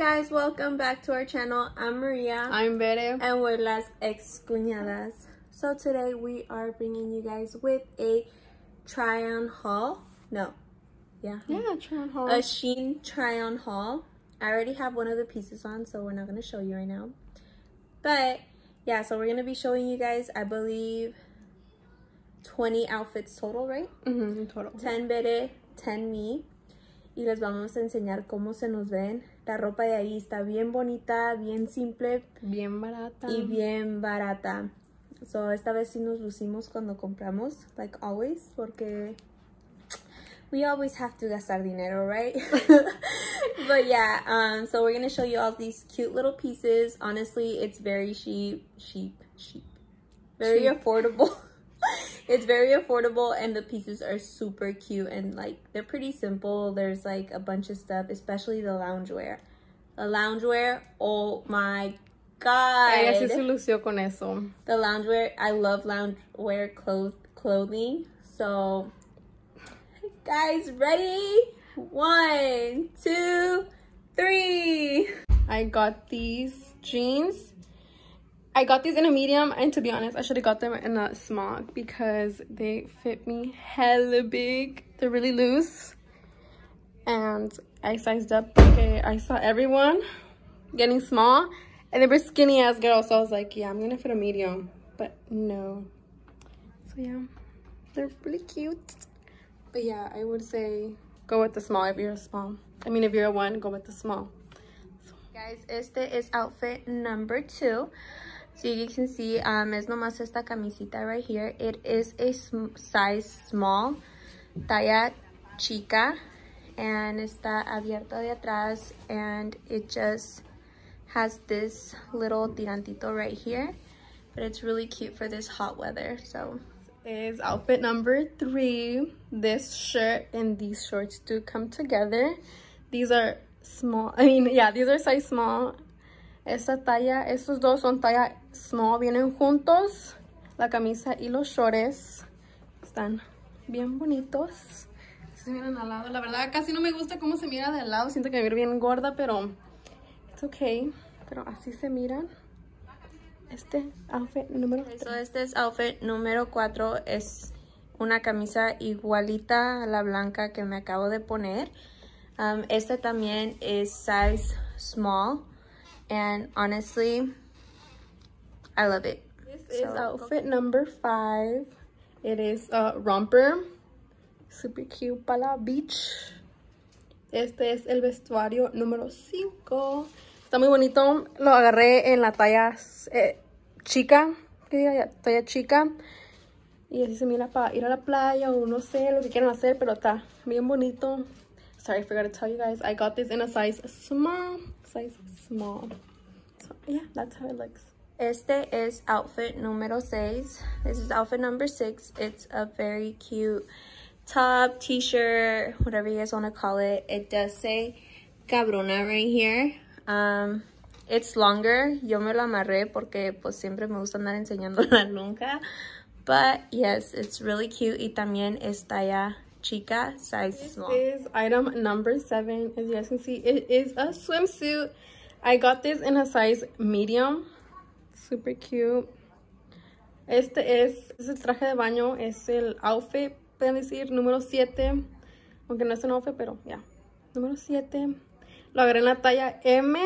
guys, welcome back to our channel. I'm Maria. I'm Bere. And we're Las Excuñadas. So today we are bringing you guys with a try-on haul. Yeah, try-on haul. A Shein try-on haul. I already have one of the pieces on, so we're not going to show you right now. But yeah, so we're going to be showing you guys, I believe, 20 outfits total, right? Total. 10 Bere, 10 me. Y les vamos a enseñar cómo se nos ven. La ropa de ahí está bien bonita, bien simple. Bien barata. Y bien barata. So, esta vez sí nos lucimos cuando compramos, like always, porque we always have to gastar dinero, right? But yeah, so we're going to show you all these cute little pieces. Honestly, it's very cheap. Very affordable. It's very affordable, and the pieces are super cute, and like they're pretty simple. There's like a bunch of stuff, especially the loungewear. The loungewear, oh my god. Ella sí se lució con eso. The loungewear, I love loungewear clothing. So guys, ready? 1, 2, 3. I got these jeans. I got these in a medium, and to be honest, I should have got them in a small because they fit me hella big. They're really loose, and I sized up. Okay, I saw everyone getting small, and they were skinny ass girls, so I was like, yeah, I'm gonna fit a medium, but no. So yeah, they're really cute. But yeah, I would say go with the small if you're a small. I mean, if you're a one, go with the small. So. Guys, este is outfit number 2. So you can see, es nomás esta camisita right here. It is a size small, talla chica, and está abierto de atrás, and it just has this little tirantito right here, but it's really cute for this hot weather. So is outfit number 3. This shirt and these shorts do come together. These are small. I mean, yeah, these are size small. Esta talla, estos dos son talla small, vienen juntos. La camisa y los shorts están bien bonitos. Se miran al lado. La verdad, casi no me gusta cómo se mira de lado. Siento que me veo bien gorda, pero it's okay. Pero así se miran. Este outfit número 3. So este es outfit número 4. Es una camisa igualita a la blanca que me acabo de poner. Este también es size small. And honestly, I love it. This is outfit number 5. It is a romper. Super cute para la beach. Este es el vestuario número 5. Está muy bonito. Lo agarré en la talla chica. ¿Qué diga? Talla chica. Y así se mira para ir a la playa o no sé lo que quieran hacer, pero está bien bonito. Sorry, I forgot to tell you guys. I got this in a size small. So yeah, that's how it looks. Este es outfit número 6. This is outfit number 6. It's a very cute top, t-shirt, whatever you guys want to call it. It does say cabrona right here. It's longer. Yo me lo amarré porque pues siempre me gusta andar enseñando la nuca. But yes, it's really cute. Y también es talla chica, size small. This is item number 7. As you guys can see, it is a swimsuit. I got this in a size medium. Super cute. Este es el traje de baño. Es el outfit, pueden decir, número 7. Aunque no es un outfit, pero ya. Número 7. Lo agarré en la talla M.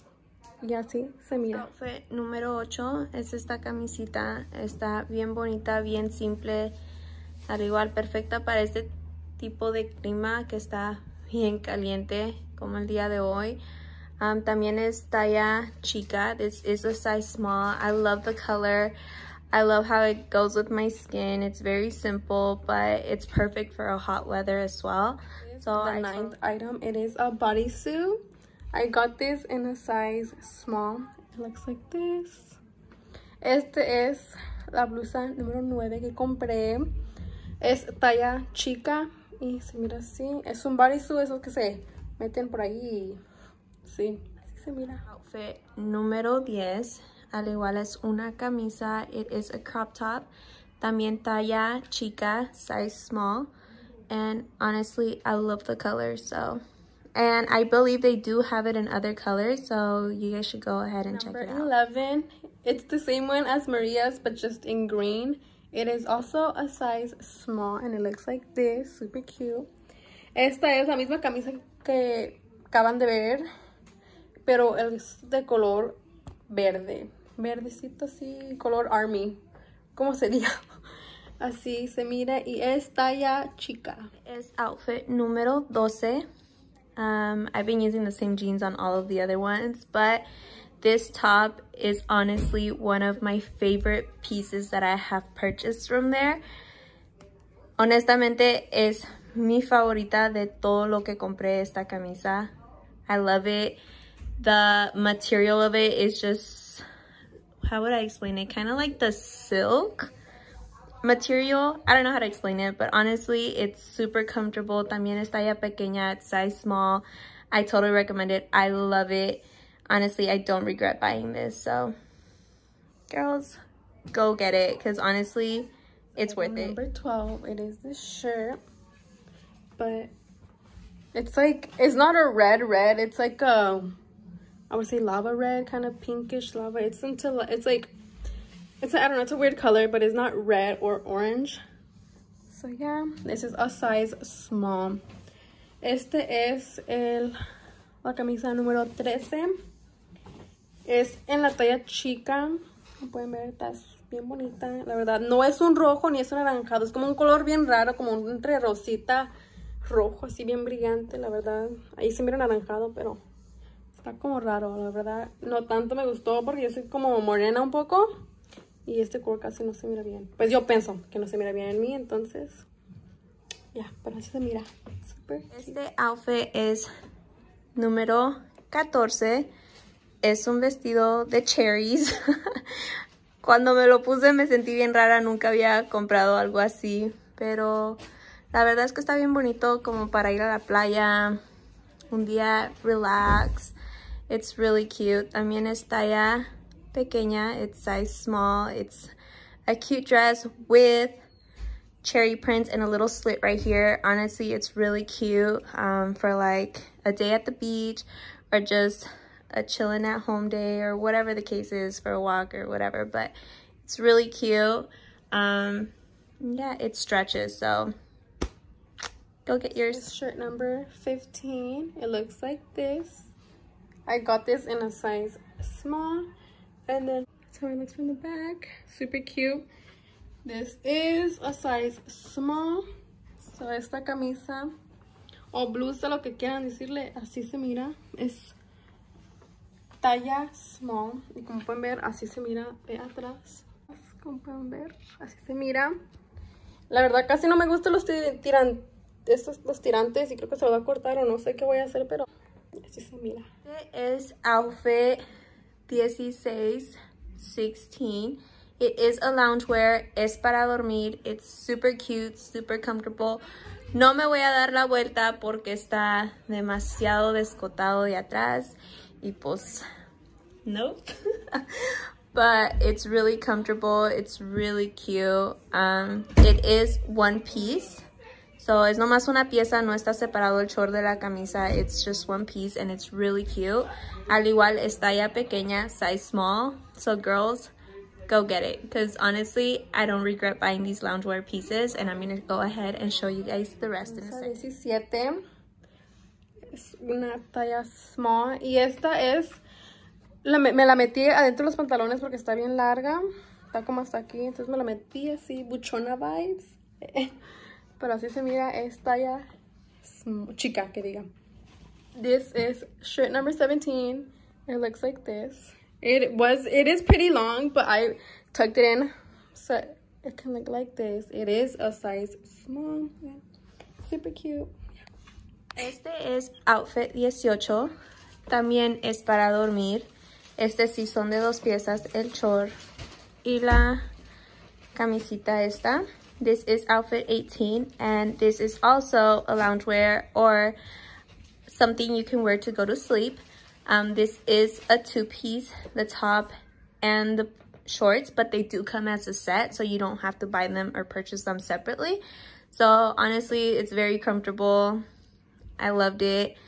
Y así se mira. Outfit número 8 es esta camisita. Está bien bonita, bien simple. Al igual, perfecta para este tipo de clima que está bien caliente como el día de hoy. También es talla chica. This is a size small. I love the color. I love how it goes with my skin. It's very simple, but it's perfect for a hot weather as well. So the 9th item, it is a bodysuit. I got this in a size small. It looks like this. Este es la blusa número 9 que compré. Es talla chica y se mira así. Es un bodysuit, esos que se meten por ahí. Sí, así se mira. Outfit número 10. Al igual es una camisa. It is a crop top. También talla chica, size small. And honestly, I love the color, so And I believe they do have it in other colors, so you guys should go ahead and check it out. Number 11. It's the same one as Maria's, but just in green. It is also a size small, and it looks like this. Super cute. Esta es la misma camisa que acaban de ver, pero es de color verde. Verdecito así, color army. ¿Cómo sería? Así se mira y es talla chica. Es outfit número 12. I've been using the same jeans on all of the other ones, but this top is honestly one of my favorite pieces that I have purchased from there. Honestamente, es mi favorita de todo lo que compré esta camisa. I love it. The material of it is just, how would I explain it? Kind of like the silk material. I don't know how to explain it, but honestly, it's super comfortable. También es talla pequeña, it's size small. I totally recommend it. I love it. Honestly, I don't regret buying this. So, girls, go get it, because honestly, it's worth it. Number 12, it is this shirt, but it's like, it's not a red, it's like a, I would say lava red, kind of pinkish lava. It's I don't know, it's a weird color, but it's not red or orange. So yeah, this is a size small. Este es la camisa número 13. Es en la talla chica. Como pueden ver, está bien bonita. La verdad, no es un rojo ni es un anaranjado. Es como un color bien raro, como entre rosita, rojo, así bien brillante. La verdad, ahí se mira anaranjado, pero está como raro. La verdad, no tanto me gustó porque yo soy como morena un poco. Y este color casi no se mira bien. Pues yo pienso que no se mira bien en mí, entonces ya, pero así se mira. Super este outfit es número 14. Es un vestido de cherries. Cuando me lo puse me sentí bien rara. Nunca había comprado algo así. Pero la verdad es que está bien bonito como para ir a la playa. Un día relax. It's really cute. También es talla pequeña. It's size small. It's a cute dress with cherry prints and a little slit right here. Honestly, it's really cute for like a day at the beach or just a chilling at home day or whatever the case is, for a walk or whatever. But it's really cute. Yeah, it stretches, so go get yours. This shirt number 15. It looks like this. I got this in a size small, and then that's how it looks from the back. Super cute. This is a size small. So esta camisa o blusa, lo que quieran decirle, así se mira. Es talla small. Y como pueden ver, así se mira de atrás. Como pueden ver, así se mira. La verdad casi no me gustan los tirantes y creo que se lo voy a cortar o no sé qué voy a hacer, pero así se mira. Este es outfit 16. It is a loungewear. Es para dormir. It's super cute, super comfortable. No me voy a dar la vuelta porque está demasiado descotado de atrás. Y pues, nope. But it's really comfortable. It's really cute. It is one piece. So es nomás una pieza, no está separado el short de la camisa. It's just one piece and it's really cute. Al igual es talla pequeña, size small. So girls, go get it. Because honestly, I don't regret buying these loungewear pieces. And I'm going to go ahead and show you guys the rest in a second. 17. Es una talla small. Y esta es, me la metí adentro de los pantalones porque está bien larga. Está como hasta aquí. Entonces me la metí así, buchona vibes. Pero así se mira, es talla chica, que diga. This is shirt number 17. It looks like this. It is pretty long, but I tucked it in so it can look like this. It is a size small. Yeah. Super cute. Este es outfit 18. También es para dormir. Este sí son de dos piezas, el short y la camisita esta. This is outfit 18, and this is also a loungewear or something you can wear to go to sleep. This is a two-piece, the top and the shorts, but they do come as a set, so you don't have to buy them or purchase them separately. So honestly, it's very comfortable. I loved it.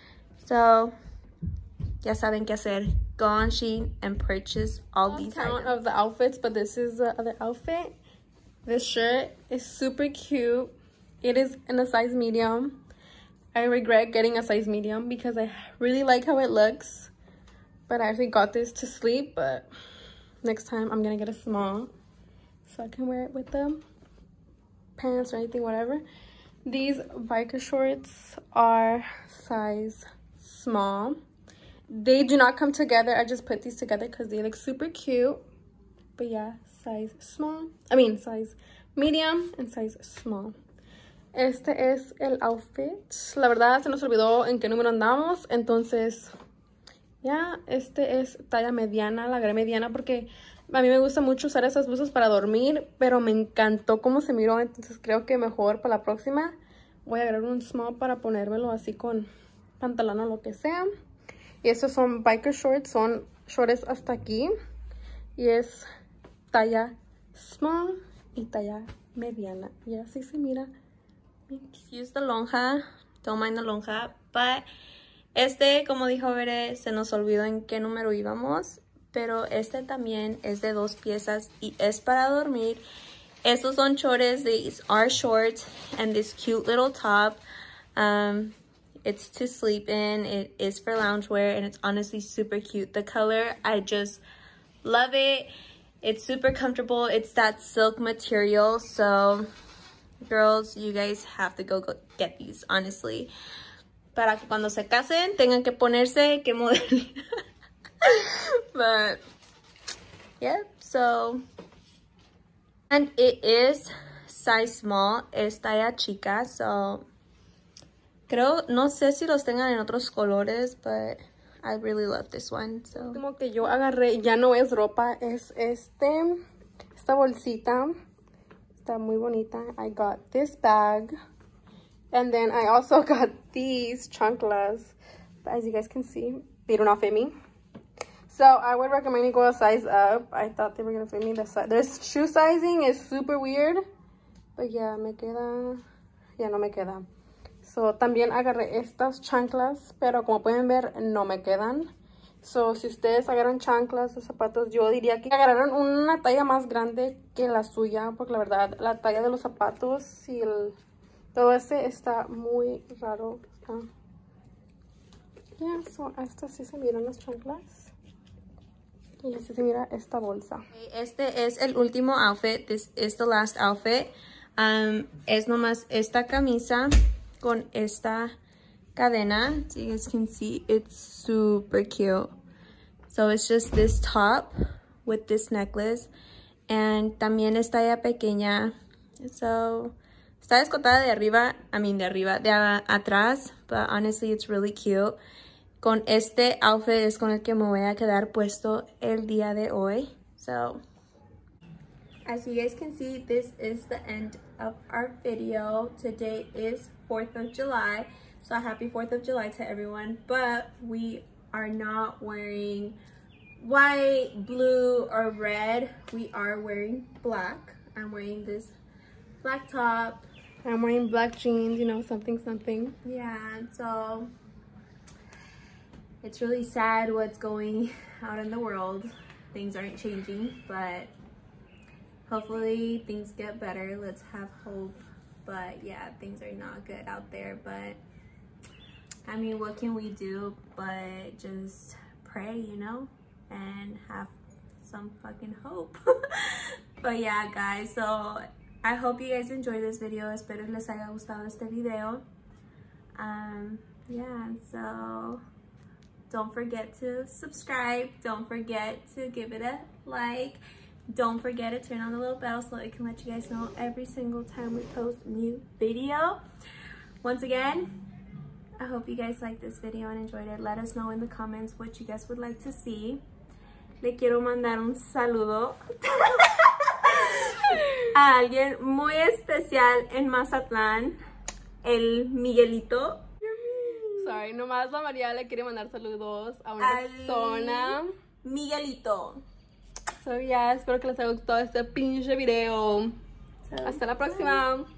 So, ya saben qué hacer. Go on Shein and purchase all these count of the outfits, but this is the other outfit. This shirt is super cute. It is in a size medium. I regret getting a size medium because I really like how it looks. But I actually got this to sleep, but next time I'm gonna get a small so I can wear it with the pants or anything, whatever. These biker shorts are size small. They do not come together. I just put these together because they look super cute. But yeah, size small. Size medium and size small. Este es el outfit. La verdad se nos olvidó en qué número andamos. Entonces, ya, este es talla mediana. La agregué mediana porque a mí me gusta mucho usar esas blusas para dormir. Pero me encantó cómo se miró. Entonces creo que mejor para la próxima voy a agregar un small para ponérmelo así con pantalón o lo que sea. Y estos son biker shorts, son shorts hasta aquí. Y es talla small y talla mediana. Y así se mira. Use the lonja. Don't mind the lonja. But como dijo Bere, se nos olvidó en qué número íbamos. Pero este también es de 2 piezas y es para dormir. Estos son shorts. These are shorts. And this cute little top. It's to sleep in. It is for loungewear, and it's honestly super cute. The color, I just love it. It's super comfortable. It's that silk material. So, girls, you guys have to go get these, honestly. Para que cuando se casen, tengan que ponerse que modelo. But, yeah, so. And it is size small. Es talla chica, so. No sé si los tengan en otros colores, but I really love this one. So. Lo último que yo agarré ya no es ropa, es esta bolsita. Está muy bonita. I got this bag. And then I also got these chanclas. But as you guys can see, they do not fit me. So I would recommend you go a size up. I thought they were going to fit me. Their shoe sizing is super weird. But yeah, me queda. Ya no me queda. So, también agarré estas chanclas, pero como pueden ver, no me quedan. So, si ustedes agarran chanclas o zapatos, yo diría que agarraron una talla más grande que la suya, porque la verdad, la talla de los zapatos y todo ese está muy raro. So, estas sí se miran las chanclas. Y así se mira esta bolsa. Este es el último outfit. This is the last outfit. Es nomás esta camisa con esta cadena. So you guys can see it's super cute. So it's just this top with this necklace. And también es talla pequeña. So está descotada de arriba, de atrás. But honestly, it's really cute. Con este outfit es con el que me voy a quedar puesto el día de hoy. So as you guys can see, this is the end of our video. Today is 4th of July. So happy 4th of July to everyone. But we are not wearing white, blue, or red. We are wearing black. I'm wearing this black top. I'm wearing black jeans, you know, something. Yeah, so it's really sad what's going out in the world. Things aren't changing, but hopefully things get better. Let's have hope. But yeah, things are not good out there. But I mean, what can we do but just pray, you know, and have some fucking hope. But yeah, guys, so I hope you guys enjoyed this video. Espero les haya gustado este video. Yeah, so don't forget to subscribe. Don't forget to give it a like. Don't forget to turn on the little bell so it can let you guys know every single time we post a new video. Once again, I hope you guys liked this video and enjoyed it. Let us know in the comments what you guys would like to see. Le quiero mandar un saludo a alguien muy especial en Mazatlán, el Miguelito. Sorry, nomás la María le quiere mandar saludos a una persona. Miguelito. So yeah, espero que les haya gustado este pinche video. Hasta la próxima.